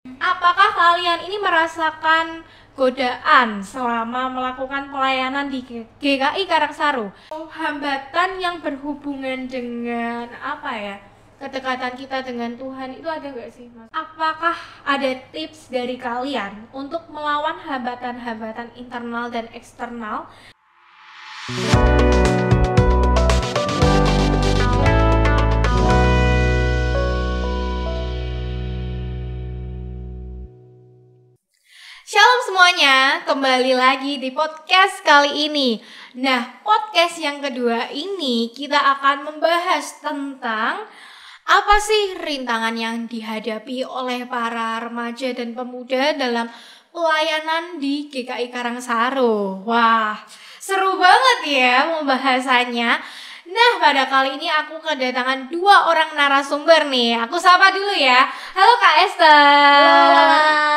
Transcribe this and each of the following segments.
Apakah kalian ini merasakan godaan selama melakukan pelayanan di GKI Karangsaru? Hambatan yang berhubungan dengan kedekatan kita dengan Tuhan itu ada nggak sih, Mas? Apakah ada tips dari kalian untuk melawan hambatan-hambatan internal dan eksternal? Shalom semuanya, kembali lagi di podcast kali ini. Nah, podcast yang kedua ini kita akan membahas tentang apa sih rintangan yang dihadapi oleh para remaja dan pemuda dalam pelayanan di GKI Karangsaru. Wah, seru banget ya pembahasannya. Nah, pada kali ini aku kedatangan dua orang narasumber nih. Aku sapa dulu ya. Halo Kak Esther.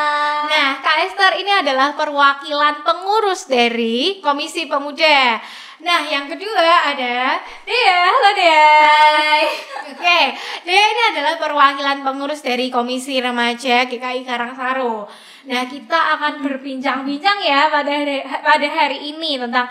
Nah, Kak Esther ini adalah perwakilan pengurus dari Komisi Pemuda. Nah, yang kedua ada Dea. Halo Dea. Hai. Oke, Dea ini adalah perwakilan pengurus dari Komisi Remaja GKI Karangsaru. Nah, kita akan berbincang-bincang ya pada hari ini tentang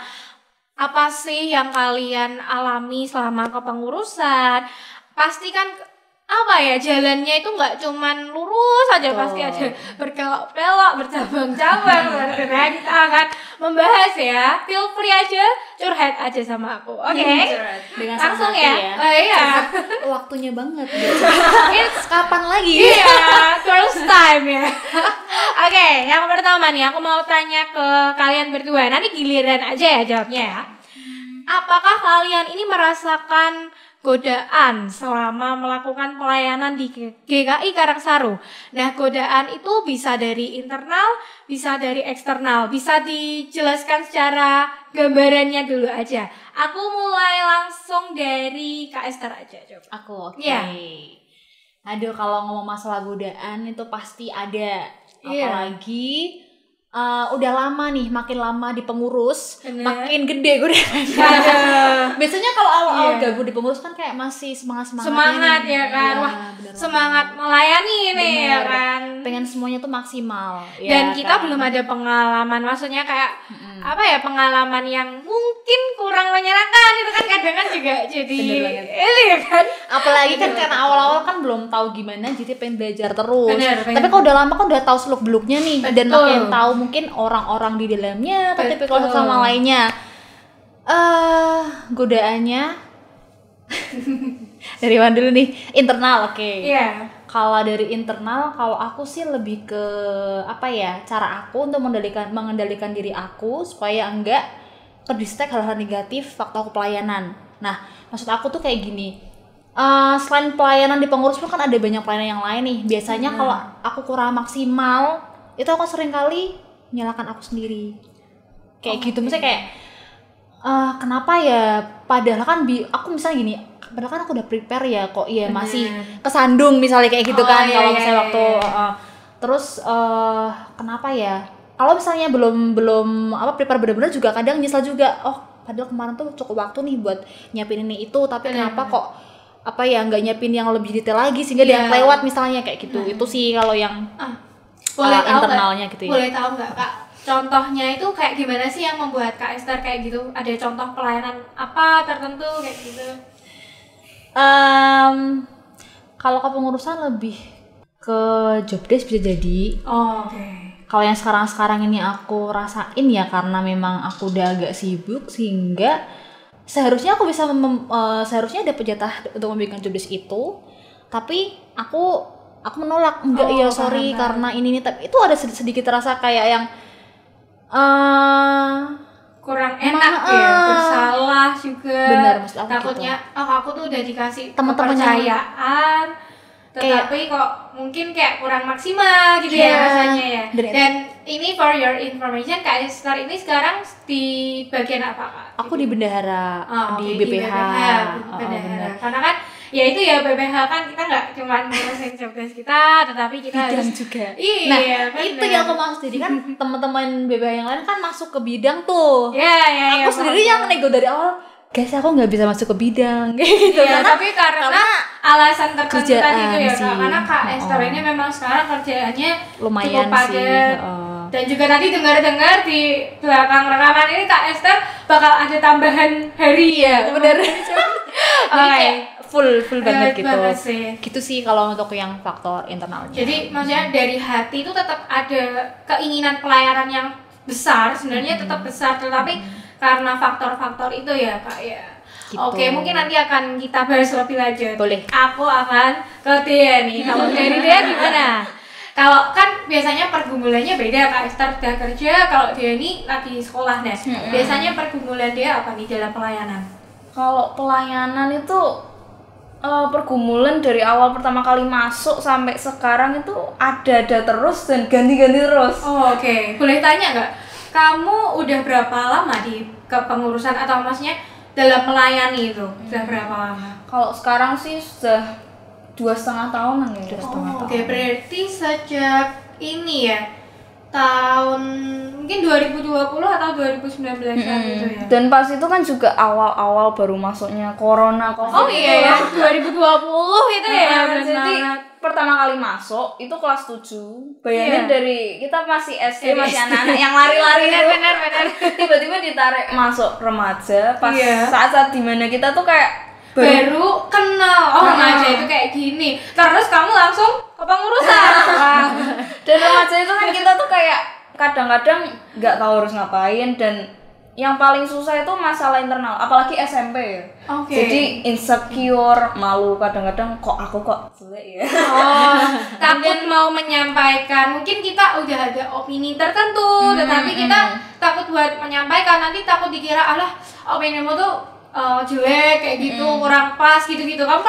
apa sih yang kalian alami selama kepengurusan. Pasti kan jalannya itu nggak cuman lurus aja, pasti ada berkelok-kelok, bercabang-cabang. Nah, kita akan membahas ya. Feel free aja, curhat aja sama aku. Oke. Dengan Langsung hati ya. Oh iya. Waktunya banget. It's Kapan lagi? Iya, first time ya. Oke, yang pertama nih aku mau tanya ke kalian berdua. Nanti giliran aja ya jawabnya ya. Apakah kalian ini merasakan godaan selama melakukan pelayanan di GKI Karangsaru? Nah, godaan itu bisa dari internal, bisa dari eksternal. Bisa dijelaskan secara gambarannya dulu aja. Aku mulai langsung dari Kak Esther aja, coba. Aku oke. Iya. Aduh, kalau ngomong masalah godaan itu pasti ada. Iya. Apalagi udah lama nih, makin lama di pengurus, Bener. makin gede godaannya. Biasanya kalau awal-awal gabung di pengurus kan kayak masih semangat ya kan. Wah, semangat melayani nih ya kan. Pengen semuanya tuh maksimal. Dan ya kita kan? belum ada pengalaman, maksudnya kayak pengalaman yang mungkin kurang menyenangkan itu kan kadang kan juga jadi ini ya kan. Apalagi kan karena awal-awal kan belum tahu gimana, jadi pengen belajar terus. Bener. Tapi kalau udah lama kan udah tahu seluk beluknya nih. Betul. Dan makin tahu mungkin orang-orang di dalamnya, tapi kalau sama lainnya. Godaannya dari mana dulu nih? Internal, oke. Iya. Kalau dari internal, kalau aku sih lebih ke cara aku untuk mengendalikan diri aku supaya enggak terdistract hal-hal negatif waktu aku pelayanan. Nah, maksud aku tuh kayak gini. Selain pelayanan di pengurus pun kan ada banyak pelayanan yang lain nih. Biasanya kalau aku kurang maksimal, itu aku sering kali menyalahkan aku sendiri. Kayak gitu, misalnya kayak kenapa ya? Padahal kan aku misalnya gini, padahal kan aku udah prepare ya kok masih kesandung misalnya kayak gitu kan. Kalau misalnya waktu terus kenapa ya? Kalau misalnya belum prepare benar-benar juga kadang nyesel juga. Oh, padahal kemarin tuh cukup waktu nih buat nyiapin ini itu, tapi kenapa kok nggak nyiapin yang lebih detail lagi sehingga dia lewat misalnya kayak gitu. Itu sih kalau yang boleh tahu internalnya gak? gitu ya. Boleh tahu nggak Kak? Contohnya itu kayak gimana sih yang membuat Kak Esther kayak gitu? Ada contoh pelayanan apa tertentu kayak gitu? Kalau kepengurusan lebih ke job desk bisa jadi. Oke. Kalau yang sekarang ini aku rasain ya karena memang aku udah agak sibuk sehingga seharusnya aku bisa seharusnya ada jatah untuk membuat job desk itu, tapi aku menolak. Enggak, sorry karena ini tapi itu ada sedikit rasa kayak yang kurang enak bersalah juga. Bener, maksud aku takutnya gitu. Aku tuh udah dikasih Teman-teman kepercayaan tetapi kok mungkin kayak kurang maksimal gitu ya rasanya ya. Dan ini for your information, Kak Esther ini sekarang di bagian apa Kak? Aku di bendahara, di BPH. Bendahara. Karena kan ya itu ya BPH kan kita nggak cuma ngurusin job desk kita, tetapi kita bidang harus juga. Iya, itu yang aku maksud. Jadi kan teman-teman BPH yang lain kan masuk ke bidang tuh. Iya. Aku sendiri yang nego dari awal. guys aku nggak bisa masuk ke bidang gitu. Iya, tapi karena alasan tertentu tadi itu ya sih. Kak, karena Kak Esther ini memang sekarang kerjaannya lumayan cukup padat. sih. Dan juga tadi dengar-dengar di belakang rekaman ini Kak Esther bakal ada tambahan hari ya. Bener. Oke. Full banget gitu. Banget sih. Gitu sih kalau untuk yang faktor internalnya. Jadi maksudnya dari hati itu tetap ada keinginan pelayaran yang besar, sebenarnya tetap besar, tetapi karena faktor-faktor itu ya Kak ya. Gitu. Oke, mungkin nanti akan kita bahas lebih lanjut. Boleh. Aku akan ke Dea nih. Kalau dari Dea gimana? Kalau kan biasanya pergumulannya beda, Kak Esther udah kerja, kalau dia ini lagi sekolah nih. Biasanya pergumulan dia apa nih dalam pelayanan? Kalau pelayanan itu pergumulan dari awal pertama kali masuk sampai sekarang itu ada terus dan ganti-ganti terus. Oh, oke. Boleh tanya nggak? Kamu udah berapa lama di kepengurusan atau maksudnya dalam melayani itu? Sudah berapa lama? Kalau sekarang sih sudah 2,5 tahunan ya. Oke, berarti sejak ini ya tahun mungkin 2020 atau 2019 gitu ya. Dan pas itu kan juga awal-awal baru masuknya corona. Oh iya ya, 2020 itu ya. Jadi pertama kali masuk itu kelas 7. Bayangin dari kita masih SD, masih anak-anak yang lari-lari itu. Benar. Tiba-tiba ditarik masuk remaja pas saat-saat dimana kita tuh kayak baru kenal remaja itu kayak gini. Terus kamu langsung kepengurusan. Dan remaja itu kan kita tuh kayak kadang-kadang nggak tahu harus ngapain, dan yang paling susah itu masalah internal, apalagi SMP ya. Jadi insecure, malu kadang-kadang kok jelek ya. Takut mau menyampaikan. Mungkin kita udah ada opini tertentu, tetapi kita takut buat menyampaikan, nanti takut dikira alah opinimu tuh jelek kayak gitu, kurang pas gitu-gitu. Kamu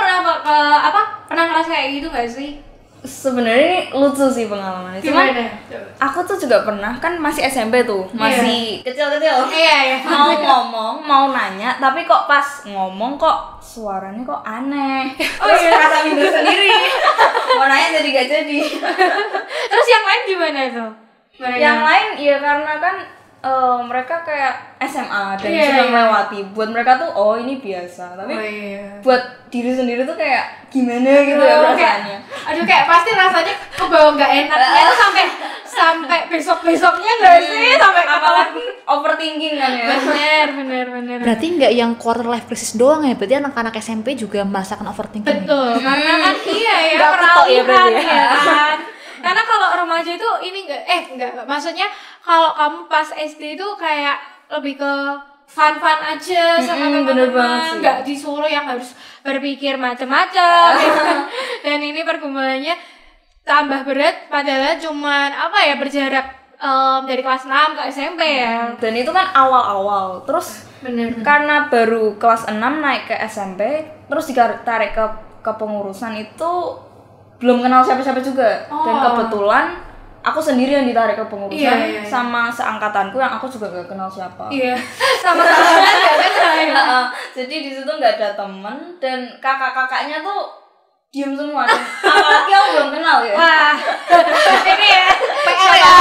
pernah ngerasa kayak gitu gak sih? Sebenarnya lucu sih pengalamannya. Cuman aku tuh juga pernah, kan masih SMP tuh, masih kecil-kecil. Iya. Mau ngomong, mau nanya, tapi kok pas ngomong kok suaranya kok aneh. Terus merasa minder sendiri. Mau nanya jadi gak jadi. Terus yang lain gimana tuh? Yang lain ya karena kan mereka kayak SMA dan sudah melewati. Buat mereka tuh ini biasa, tapi buat diri sendiri tuh kayak gimana gitu ya perasaannya. Aduh, kayak pasti rasanya kebawa nggak enaknya tuh sampai besok-besoknya nggak sih, sampai apalagi overthinking kan ya. Bener. Berarti nggak yang quarter life crisis doang ya, berarti anak-anak SMP juga merasakan overthinking. Betul, karena kan iya ya Nggak ketok ya berarti ya. ya kan. Karena kalau remaja itu ini enggak, maksudnya kalau kamu pas SD itu kayak lebih ke fun aja sama teman-teman, nggak disuruh yang harus berpikir macam-macam gitu kan. Dan ini pergumulannya tambah berat, padahal cuman berjarak dari kelas 6 ke SMP ya. Dan itu kan awal-awal, terus karena baru kelas 6 naik ke SMP, terus ditarik ke kepengurusan itu belum kenal siapa-siapa juga. Dan kebetulan aku sendiri yang ditarik ke pengurusan sama seangkatanku yang aku juga gak kenal siapa. Iya. Sama-sama gak kenal ya. Jadi di situ nggak ada temen, dan kakak-kakaknya tuh diem semua. Dan apalagi aku belum kenal ya. Wah. Ini ya. PR ya.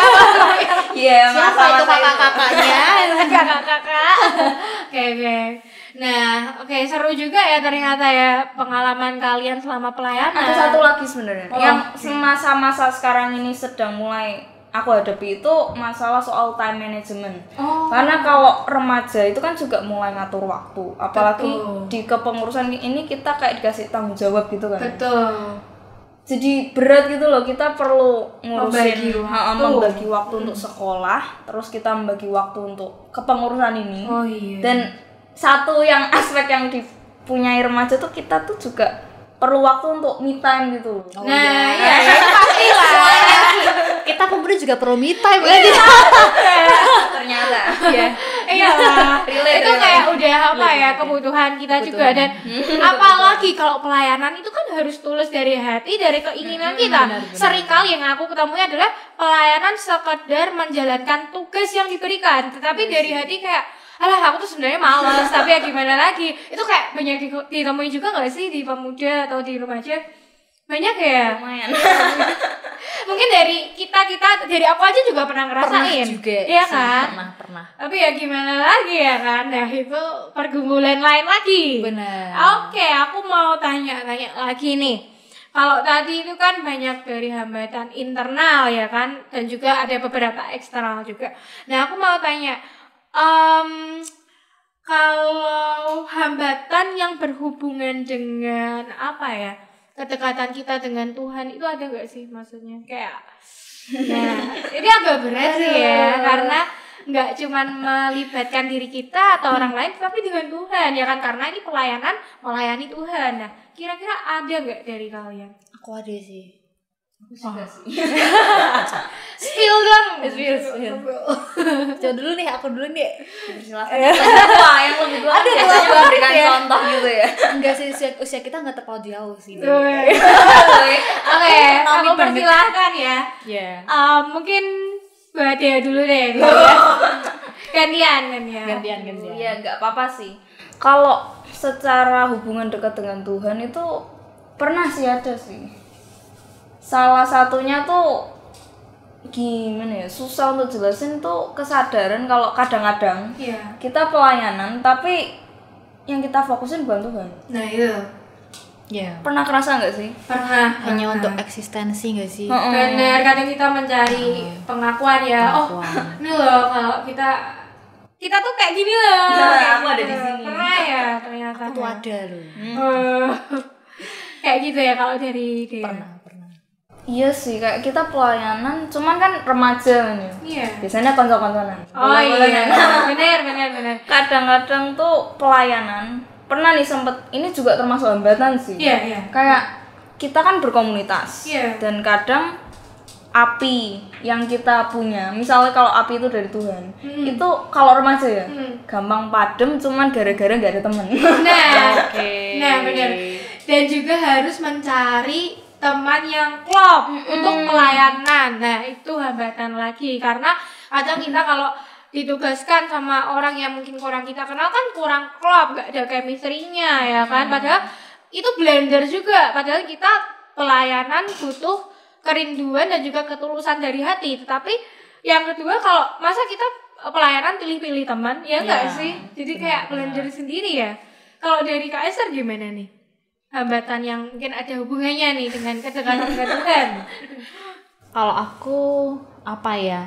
Siapa itu kakak-kakaknya? Kakak-kakak. Oke. Nah, seru juga ya ternyata ya pengalaman kalian selama pelayanan. Ada satu lagi sebenarnya yang masa-masa sekarang ini sedang mulai aku hadapi, itu masalah soal time management. Karena kalau remaja itu kan juga mulai ngatur waktu, apalagi di kepengurusan ini kita kayak dikasih tanggung jawab gitu kan. Betul. Jadi berat gitu loh, kita perlu ngurusin membagi waktu untuk sekolah, terus kita membagi waktu untuk kepengurusan ini. Dan satu yang aspek yang dipunyai remaja tuh kita tuh juga perlu waktu untuk me time gitu loh. Pasti lah. Kita pemuda juga perlu me time Ternyata. Iya. Itu kayak udah kebutuhan kita juga. Dan apalagi kalau pelayanan itu kan harus tulus dari hati, dari keinginan kita. Seringkali yang aku ketemui adalah pelayanan sekedar menjalankan tugas yang diberikan, tetapi dari hati kayak alah aku tuh sebenarnya malas, tapi ya gimana lagi. Itu kayak banyak ditemui juga gak sih di pemuda atau di remaja? Banyak ya? Lumayan. mungkin dari kita dari aku aja juga pernah ngerasain juga iya sih, kan pernah tapi ya gimana lagi ya kan nah itu pergumulan lain lagi benar. Oke, aku mau tanya lagi nih. Kalau tadi itu kan banyak dari hambatan internal ya kan, dan juga ada beberapa eksternal juga. Nah, aku mau tanya, kalau hambatan yang berhubungan dengan apa ya, kedekatan kita dengan Tuhan itu ada nggak sih maksudnya? Kayak, nah ini agak berat sih ya, karena nggak cuman melibatkan diri kita atau orang lain tapi dengan Tuhan ya kan karena ini pelayanan melayani Tuhan. Nah kira-kira ada nggak dari kalian? Aku ada sih. Aku juga sih. Spill dong. Spill. Coba dulu nih, aku dulu nih. Silakan. Wah, yang lebih tua Ada biasanya tua memberikan banget ya. contoh gitu ya. Enggak sih, usia kita nggak terlalu jauh sih. Oke, aku persilahkan ya. Iya. Mungkin buat dia dulu deh. Gantian. Gantian. Iya, nggak apa-apa sih. Kalau secara hubungan dekat dengan Tuhan itu pernah sih ada sih. Salah satunya tuh gimana ya, susah untuk jelasin tuh kesadaran kalau kadang-kadang kita pelayanan tapi yang kita fokusin bukan Tuhan. Nah itu. Iya. Pernah kerasa nggak sih? Pernah. Hanya untuk eksistensi nggak sih? Bener, kadang kita mencari pengakuan ya. Oh, ini loh kalau kita tuh kayak gini loh. Aku ada di sini. Pernah ya ternyata. Aku tuh ada loh. Kayak gitu ya kalau dari dia. Pernah. Iya sih, kayak kita pelayanan, cuman kan remaja nih. Iya. Biasanya konco-konconan. Oh iya, bener. Kadang-kadang tuh pelayanan, pernah nih sempet, ini juga termasuk hambatan sih. Iya. Kayak kita kan berkomunitas. Iya. Dan kadang api yang kita punya, misalnya kalau api itu dari Tuhan, itu kalau remaja ya, gampang padam cuman gara-gara nggak ada temen. Nah, nah bener. Dan juga harus mencari teman yang klop untuk pelayanan. Nah itu hambatan lagi karena kadang kita kalau ditugaskan sama orang yang mungkin kurang kita kenal kan kurang klop, gak ada chemistry-nya ya kan. Padahal itu blender juga, padahal kita pelayanan butuh kerinduan dan juga ketulusan dari hati. Tetapi yang kedua kalau masa kita pelayanan pilih-pilih teman ya enggak sih, jadi kayak blender sendiri ya. Kalau dari Kak Esther gimana nih? Hambatan yang mungkin ada hubungannya nih dengan kedekatan dengan Tuhan. Kalau aku apa ya,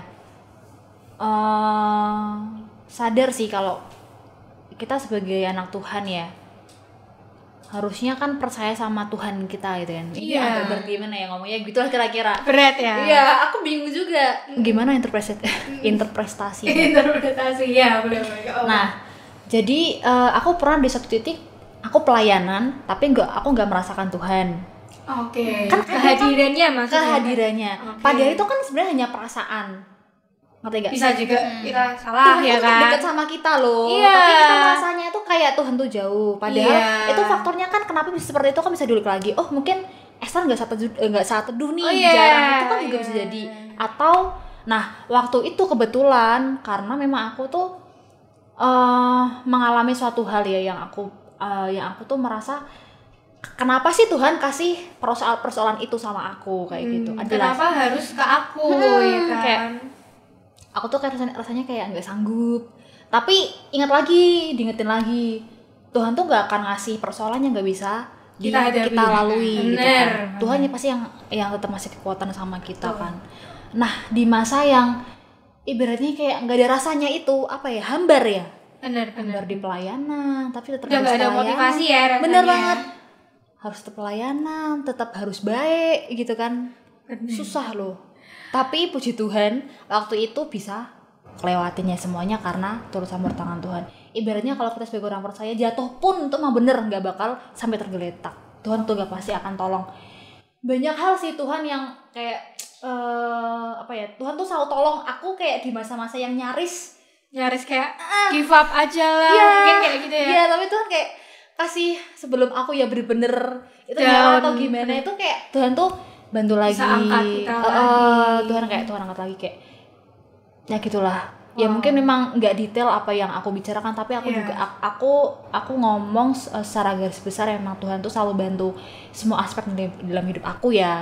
sadar sih kalau kita sebagai anak Tuhan ya harusnya kan percaya sama Tuhan kita gitu kan. Ini agak berat gimana ya ngomongnya gitu lah kira-kira. Berat ya. Iya, aku bingung juga. Gimana interpretasi ya boleh. Nah, jadi aku pernah di satu titik aku pelayanan tapi aku nggak merasakan Tuhan. Oke. Kan kehadirannya maksudnya. Kehadirannya. Padahal itu kan sebenarnya hanya perasaan. Ngerti gak? Bisa juga kita salah Tuhan ya tuh kan. dekat sama kita loh. Iya. Tapi kita merasanya itu kayak Tuhan tuh jauh. Padahal itu faktornya kan kenapa bisa seperti itu kan bisa diulik lagi. Oh mungkin Esther nggak saat teduh nih, jarang itu kan juga bisa jadi. Atau nah waktu itu kebetulan karena memang aku tuh mengalami suatu hal ya yang aku tuh merasa kenapa sih Tuhan kasih persoalan itu sama aku kayak gitu. Kenapa harus ke aku ya kan? Kayak, aku tuh kayak rasanya kayak nggak sanggup. Tapi diingetin lagi, Tuhan tuh nggak akan ngasih persoalan yang nggak bisa kita lalui gitu kan. Tuhan pasti yang tetap masih kekuatan sama kita kan. Nah di masa yang ibaratnya kayak nggak ada rasanya itu apa ya, hambar ya. Hambar di pelayanan, tapi tetap harus ada motivasi ya rasanya. Bener banget. Harus tetap pelayanan, tetap harus baik gitu kan. Susah loh. Tapi puji Tuhan, waktu itu bisa lewatinnya semuanya karena turut campur tangan Tuhan. Ibaratnya kalau kita sebagai orang percaya jatuh pun itu mah bener nggak bakal sampai tergeletak. Tuhan tuh gak pasti akan tolong. Banyak hal sih Tuhan yang kayak Tuhan tuh selalu tolong aku kayak di masa-masa yang nyaris kayak give up aja lah, mungkin kayak gitu ya. Iya, tapi Tuhan kayak kasih sebelum aku ya bener-bener itu nyala atau gimana itu kayak Tuhan tuh bantu lagi. Bisa angkat kita lagi. Tuhan angkat lagi kayak ya gitulah. Ya mungkin memang nggak detail apa yang aku bicarakan, tapi aku juga aku ngomong secara garis besar memang Tuhan tuh selalu bantu semua aspek dalam hidup aku ya.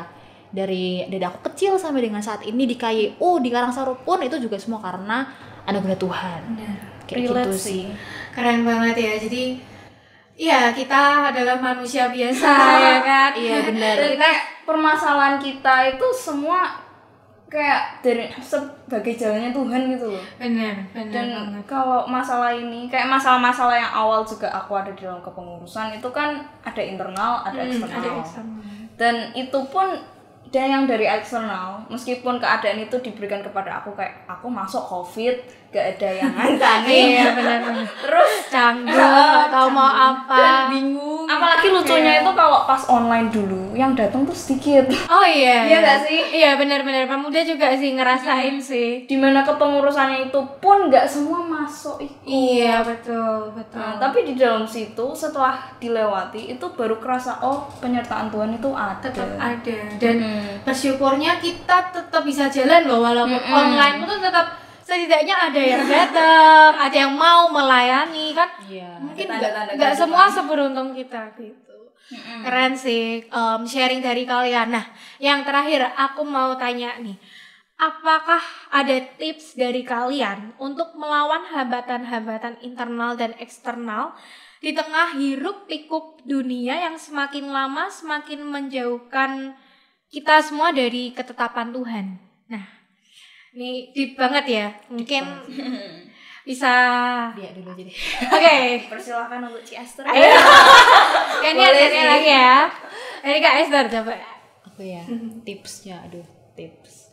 dari aku kecil sampai dengan saat ini di KYU, di Karangsaru pun itu juga semua karena anugerah Tuhan. Kayak gitu sih. Keren banget ya. Jadi iya, kita adalah manusia biasa ya kan. Iya benar. Dan kayak permasalahan kita itu semua kayak dari sebagai jalannya Tuhan gitu loh. Benar Dan banget. kalau masalah ini kayak masalah-masalah yang awal juga aku ada di dalam kepengurusan itu kan ada internal, ada eksternal. Ada eksternal. Dan itu pun yang dari eksternal, meskipun keadaan itu diberikan kepada aku kayak aku masuk COVID, gak ada yang ngantani. Iya benar. Terus Canggung, nggak tahu mau apa. bingung. Apalagi lucunya itu kalau pas online dulu, yang datang tuh sedikit. Oh iya. Iya nggak sih? Iya benar-benar. Pemuda juga sih ngerasain sih. Dimana kepengurusannya itu pun nggak semua masuk ikut. Iya betul. Nah, tapi di dalam situ setelah dilewati itu baru kerasa oh penyertaan Tuhan itu ada. Tetap ada. Dan bersyukurnya kita tetap bisa jalan loh walaupun online itu tetap setidaknya ada yang datang, ada yang mau melayani kan. Iya. Mungkin Tanda-tanda nggak kehidupan. semua seberuntung kita gitu. Keren sih sharing dari kalian. Nah, yang terakhir aku mau tanya nih, apakah ada tips dari kalian untuk melawan hambatan-hambatan internal dan eksternal di tengah hiruk pikuk dunia yang semakin lama semakin menjauhkan kita semua dari ketetapan Tuhan? Nah, ini deep banget ya. Mungkin bisa. Dia dulu jadi. Oke. Persilahkan untuk Ci Esther. Ayo. Ini Boleh ada sih. lagi ya. Dari Kak Esther coba. Apa ya? Tipsnya, tips.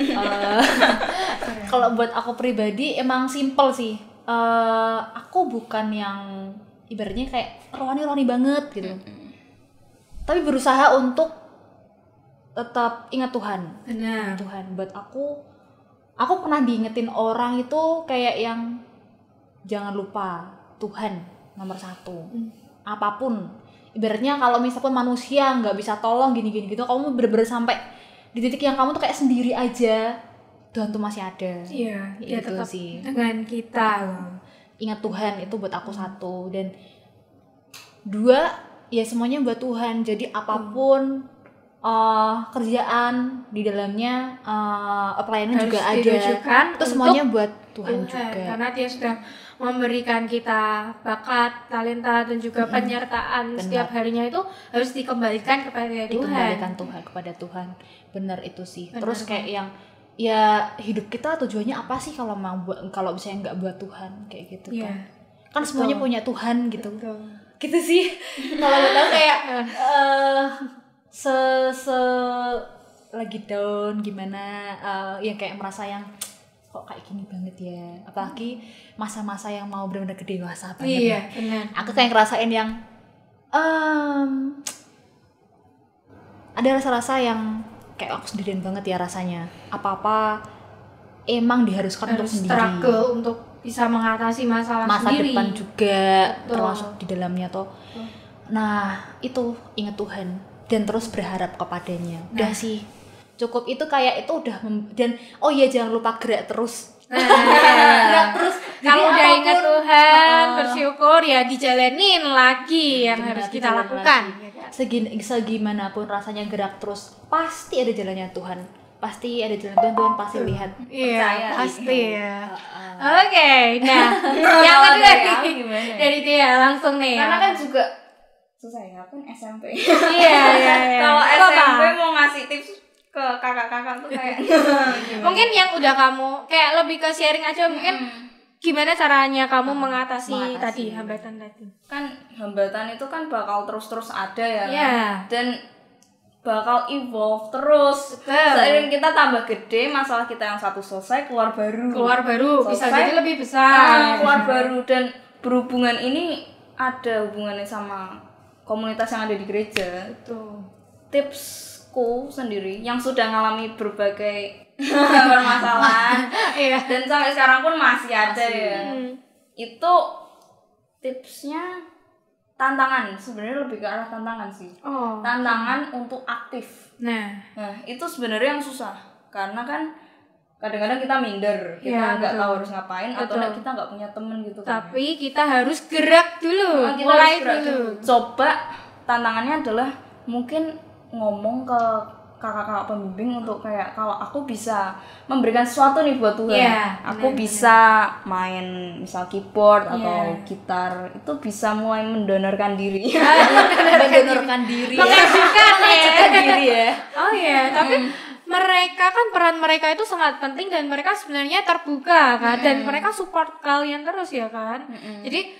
Kalau buat aku pribadi emang simple sih. Aku bukan yang ibaratnya kayak rohani banget gitu. Tapi berusaha untuk tetap ingat Tuhan. Benar. Tuhan buat aku pernah diingetin orang itu kayak yang jangan lupa Tuhan nomor 1. Apapun ibaratnya kalau misalkan manusia nggak bisa tolong gini gitu, kamu bener-bener sampai di titik yang kamu tuh kayak sendiri aja, Tuhan tuh masih ada. Iya, dia Itu tetap sih. dengan kita loh. Ingat Tuhan itu buat aku 1, dan 2 ya semuanya buat Tuhan. Jadi apapun kerjaan di dalamnya pelayanan Harus juga ada, ditujukan itu semuanya buat Tuhan juga. Karena dia sudah memberikan kita bakat, talenta dan juga penyertaan setiap harinya itu harus dikembalikan kepada Tuhan. Dikembalikan Tuhan kepada Tuhan. Benar itu sih. Terus kayak yang ya hidup kita tujuannya apa sih kalau misalnya nggak buat Tuhan kayak gitu kan. Kan semuanya punya Tuhan gitu. Gitu sih. Kalau nggak tahu kayak lagi down gimana, ya kayak merasa yang kok kayak gini banget ya, apalagi masa-masa yang mau benar-benar dewasa banget. Iya, benar. Aku kayak ngerasain yang ada rasa-rasa yang kayak aku sendirian banget ya rasanya. Apa-apa emang diharuskan untuk sendiri. Struggle untuk bisa mengatasi masalah masa sendiri. depan juga termasuk di dalamnya toh. Nah, itu ingat Tuhan dan terus berharap kepadanya. Udah sih. Cukup itu kayak itu udah dan oh iya jangan lupa gerak terus. Gerak terus. Kalau udah ingat Tuhan, bersyukur ya dijalanin lagi yang harus kita lakukan. Segimanapun rasanya gerak terus, pasti ada jalannya Tuhan. Pasti ada jalan Tuhan pasti lihat. Iya, Percaya pasti ya. Oke, nah yang kedua dari dia langsung nih. Karena kan juga susah ya, kan SMP. Iya. Kalau Apa? SMP mau ngasih tips ke kakak-kakak tuh kayak Mungkin yang udah kamu kayak lebih ke sharing aja, mungkin gimana caranya kamu mengatasi tadi hambatan tadi. kan hambatan itu kan bakal terus-terus ada ya. Iya. Dan bakal evolve terus. Seiring kita tambah gede, masalah kita yang satu selesai, keluar baru Bisa Selesai, jadi lebih besar. keluar baru. Dan berhubungan ini ada hubungannya sama komunitas yang ada di gereja. Betul. Tipsku sendiri yang sudah ngalami berbagai permasalahan dan sampai sekarang pun masih ada ya. Itu tipsnya tantangan, sebenarnya lebih ke arah tantangan sih. Tantangan untuk aktif. Nah, itu sebenarnya yang susah karena kan kadang-kadang kita minder, kita nggak tahu harus ngapain atau kita nggak punya temen gitu kan. tapi kita harus gerak dulu, Kita mulai harus gerak dulu. Coba tantangannya adalah mungkin ngomong ke kakak-kakak pembimbing untuk kayak kalau aku bisa memberikan sesuatu nih buat Tuhan, aku benar, bisa main misal keyboard atau gitar, itu bisa mulai mendonorkan diri. mendonorkan diri, mengajukan diri ya. Oh iya, tapi mereka kan peran mereka itu sangat penting dan mereka sebenarnya terbuka kan, dan mereka support kalian terus ya kan. Jadi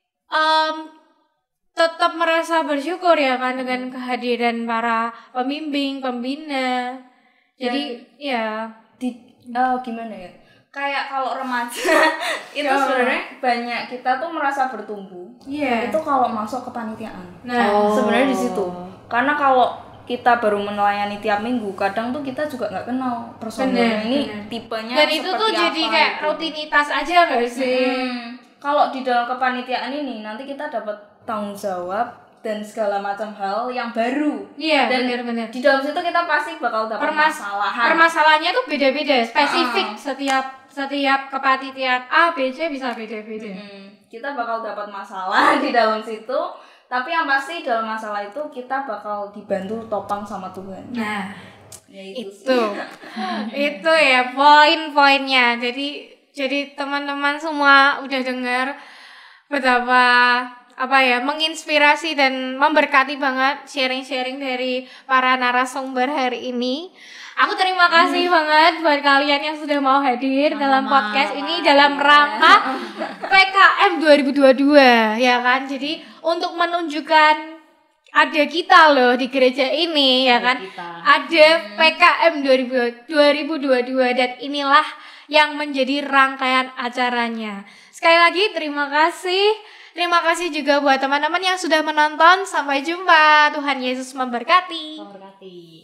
tetap merasa bersyukur ya kan dengan kehadiran para pembimbing, pembina. Jadi Gimana ya? Kayak kalau remaja itu sebenarnya banyak kita tuh merasa bertumbuh. Itu kalau masuk kepanitiaan. Sebenarnya di situ. Karena kalau kita baru melayani tiap minggu, kadang tuh kita juga nggak kenal personelnya ini tipenya dan itu tuh jadi kayak gitu. Rutinitas aja nggak sih? Kalau di dalam kepanitiaan ini nanti kita dapat tanggung jawab dan segala macam hal yang baru. Dan benar-benar di dalam situ kita pasti bakal dapat permasalahannya tuh beda-beda, spesifik setiap kepanitiaan A, B, C bisa beda-beda. Kita bakal dapat masalah di dalam situ, tapi yang pasti dalam masalah itu kita bakal dibantu topang sama Tuhan. Nah, ya itu ya poin-poinnya. Jadi teman-teman semua udah dengar betapa menginspirasi dan memberkati banget sharing-sharing dari para narasumber hari ini. Aku terima kasih banget buat kalian yang sudah mau hadir dalam podcast ini dalam rangka PKM 2022 ya kan. Jadi untuk menunjukkan ada kita loh di gereja ini ya kan. Ada PKM 2022 dan inilah yang menjadi rangkaian acaranya. Sekali lagi terima kasih. Terima kasih juga buat teman-teman yang sudah menonton. Sampai jumpa. Tuhan Yesus memberkati.